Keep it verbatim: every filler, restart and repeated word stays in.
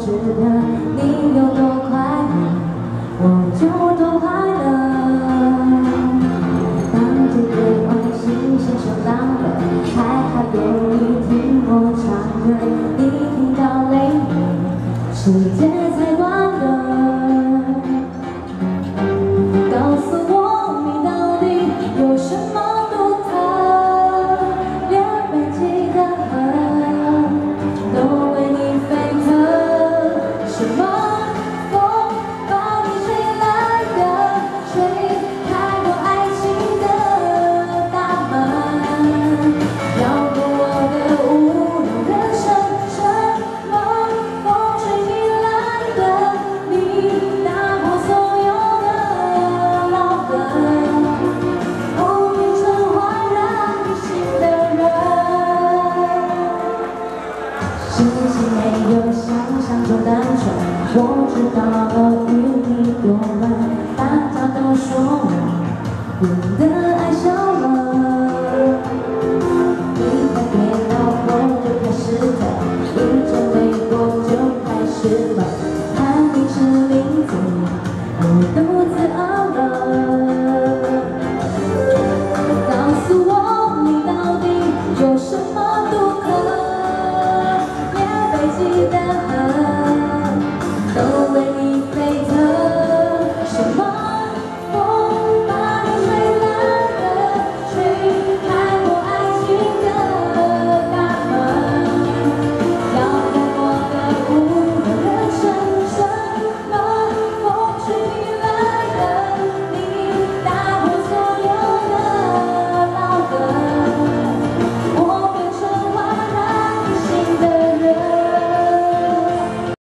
知道你有多快乐，我就多快乐。当这个关系先收到了，还好有你听我唱歌，你听到泪了，世界才断了。告诉我你到底有什么独特，连北极的河都为你沸腾。什么风把你吹来的，吹开我爱情的大门，绕过我的无聊人生。什么风吹你来的，你打破所有的牢痕，哦，变成焕然一新的人。事情没有想象中单纯，我知道了与你多晚，大家都说我变得爱笑了。